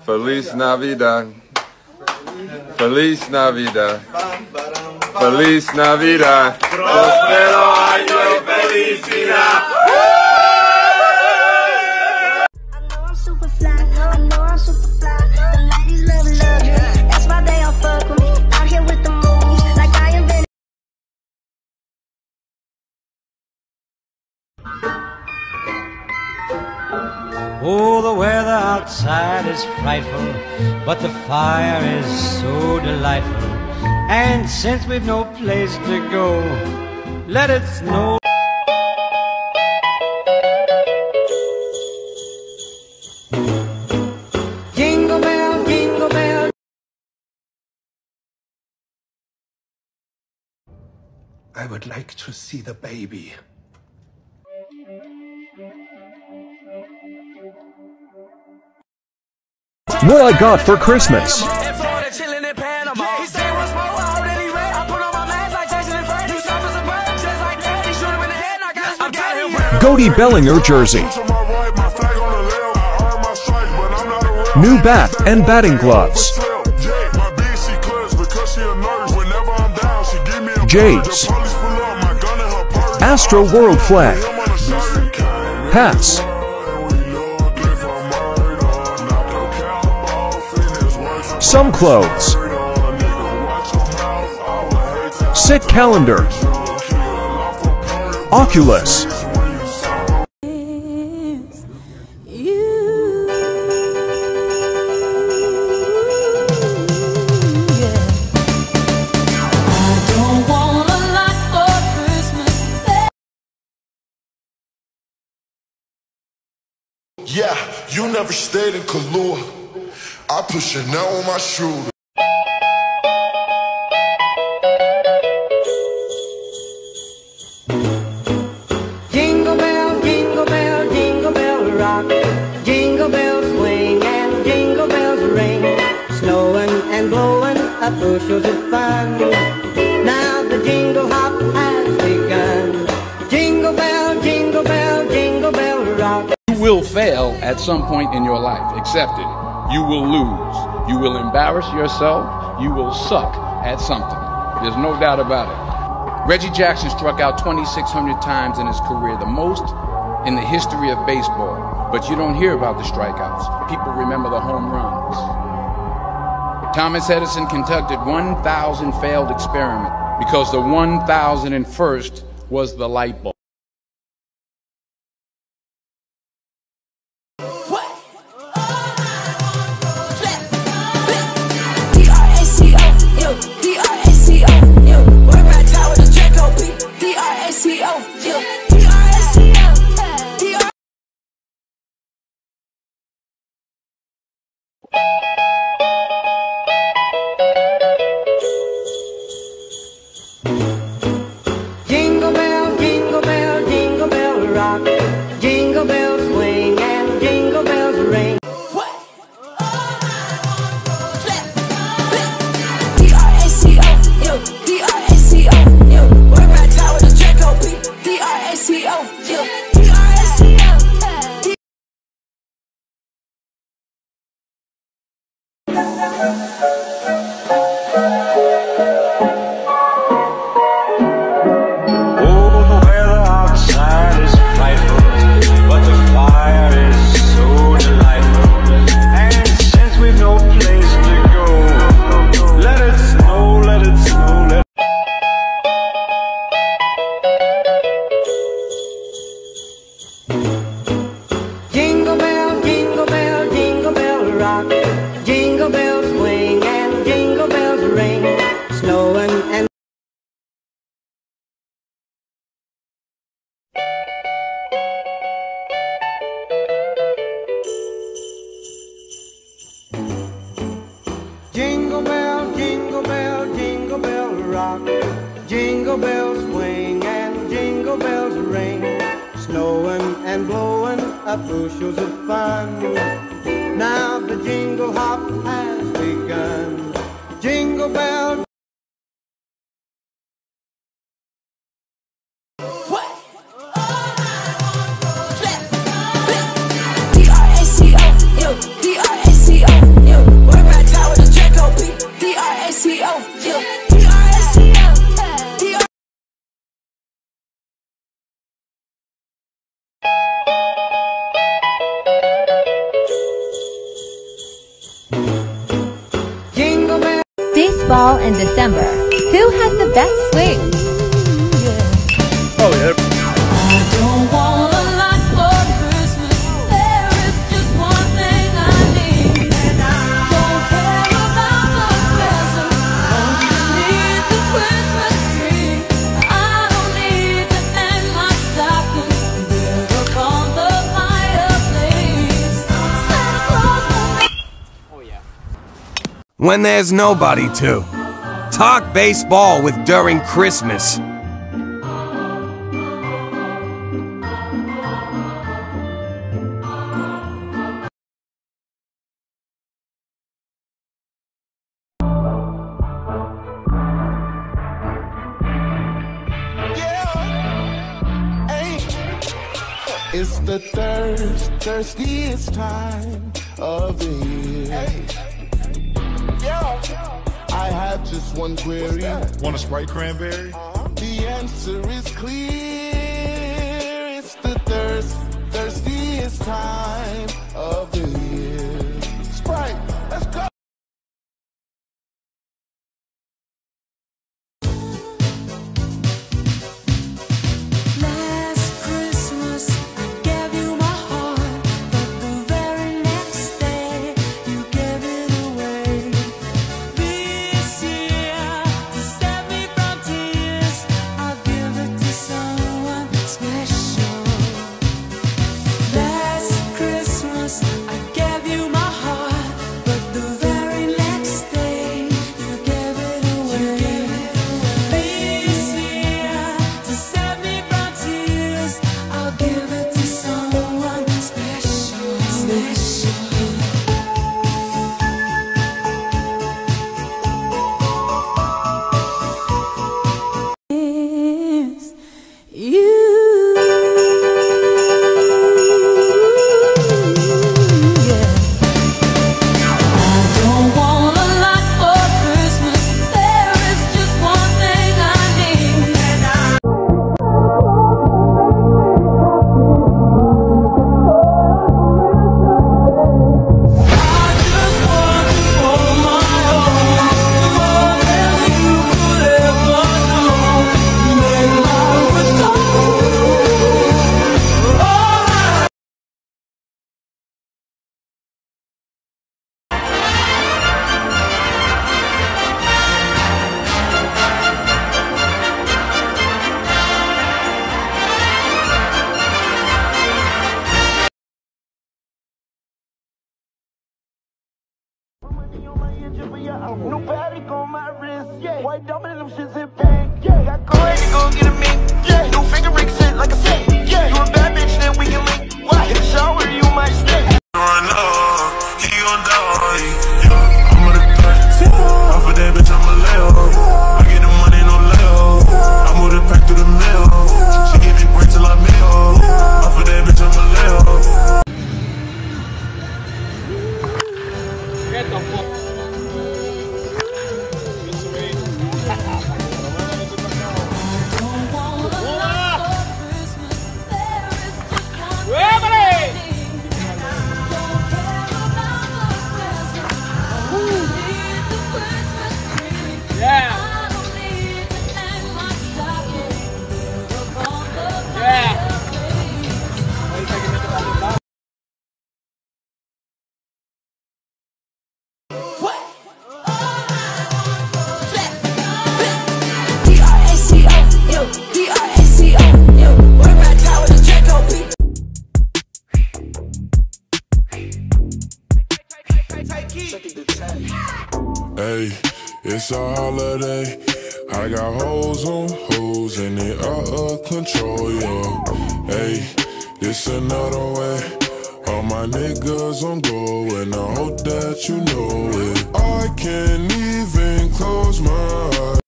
Feliz Navidad. Feliz Navidad. Feliz Navidad. Prospero año y felicidad. Oh, the weather outside is frightful, but the fire is so delightful. And since we've no place to go, let it snow. Jingle bell, jingle bell. I would like to see the baby. What I got for Christmas. Goatee Bellinger jersey. New bat and batting gloves. J's. Astro World flag. Hats. Some clothes. Sit calendar. Oculus. Yeah, you never stayed in Kahlua. I put Chanel on my shoe. Jingle bell, jingle bell, jingle bell rock. Jingle bells swing and jingle bells ring. Snowing and blowing up bushels of fun. Now the jingle hop has begun. Jingle bell, jingle bell, jingle bell rock. You will fail at some point in your life. Accept it. You will lose. You will embarrass yourself. You will suck at something. There's no doubt about it. Reggie Jackson struck out 2,600 times in his career, the most in the history of baseball. But you don't hear about the strikeouts. People remember the home runs. Thomas Edison conducted 1,000 failed experiments because the 1,001st was the light bulb. Jingle bell, jingle bell, jingle bell rock. Jingle bells swing and jingle bells ring. Jingle bell, jingle bell, jingle bell rock. Jingle bells swing and jingle bells ring. Snowing and jingle bell, jingle bell, jingle bell rock. Jingle bells swing and jingle bells ring. Snowing and blowing up bushels of fun. Now the jingle hop has begun. Jingle bell. D-R-A-C-O, D-R-A-C-O. ball in December. Who has the best swing? Oh, yeah. I don't want a lot for Christmas. There is just one thing I need. And I don't care about the present. Only need the Christmas tree. I don't need to hang my stocking there upon the fireplace. Santa Claus will make. Oh, yeah. When there's nobody to. Talk baseball with during Christmas. It's the thirstiest time of the year. I have just one query. Want a Sprite cranberry? The answer is clear. It's the thirstiest time of the year. Sprite, let's go. New Patek on my wrist, yeah. White diamond in them shits in pink, yeah. Got go ready to go get a mink, yeah. New finger ring sit like a saint, yeah. You a bad bitch, then we can link. Why? In the shower, you might stay. Run up, he gon' die, yeah. I'm on the third, off of that bitch, I'ma lay off. I get the money, no layoff. I move the pack through the mail. She give me break till I mail. Off of that bitch, I'ma lay off. Get the fuck. Hey, it's a holiday. I got hoes on hoes and they out of control, yo. Hey, this another way. All my niggas on go and I hope that you know it. I can't even close my eyes.